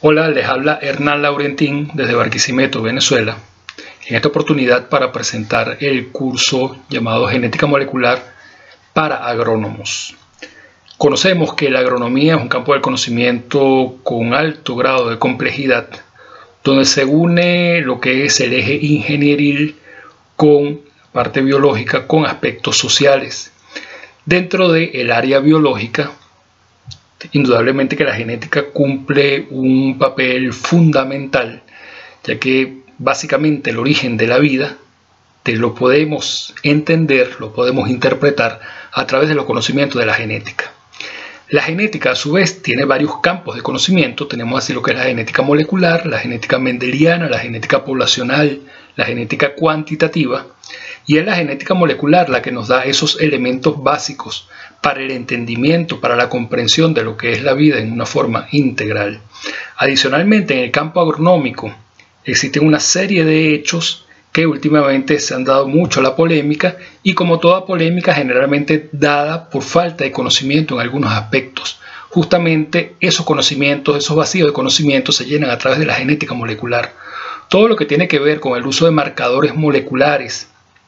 Hola, les habla Hernán Laurentín desde Barquisimeto, Venezuela. En esta oportunidad para presentar el curso llamado Genética Molecular para Agrónomos. Conocemos que la agronomía es un campo del conocimiento con alto grado de complejidad, donde se une lo que es el eje ingenieril con parte biológica con aspectos sociales. Dentro del área biológica, indudablemente que la genética cumple un papel fundamental, ya que básicamente el origen de la vida lo podemos entender, lo podemos interpretar a través de los conocimientos de la genética. La genética a su vez tiene varios campos de conocimiento. Tenemos así lo que es la genética molecular, la genética mendeliana, la genética poblacional, la genética cuantitativa, y es la genética molecular la que nos da esos elementos básicos para el entendimiento, para la comprensión de lo que es la vida en una forma integral. Adicionalmente, en el campo agronómico existen una serie de hechos que últimamente se han dado mucho a la polémica, y como toda polémica generalmente dada por falta de conocimiento en algunos aspectos. Justamente esos conocimientos, esos vacíos de conocimiento se llenan a través de la genética molecular. Todo lo que tiene que ver con el uso de marcadores moleculares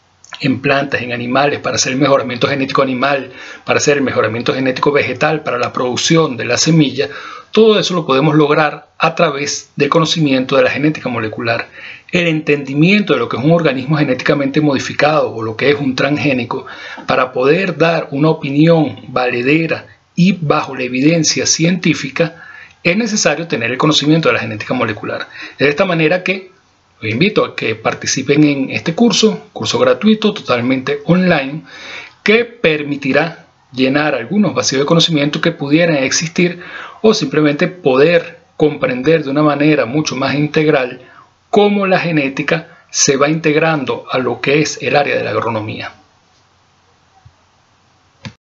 en plantas, en animales, para hacer el mejoramiento genético animal, para hacer el mejoramiento genético vegetal, para la producción de la semilla, todo eso lo podemos lograr a través del conocimiento de la genética molecular. El entendimiento de lo que es un organismo genéticamente modificado o lo que es un transgénico, para poder dar una opinión valedera y bajo la evidencia científica, es necesario tener el conocimiento de la genética molecular. De esta manera que los invito a que participen en este curso gratuito, totalmente online, que permitirá llenar algunos vacíos de conocimiento que pudieran existir, o simplemente poder comprender de una manera mucho más integral cómo la genética se va integrando a lo que es el área de la agronomía.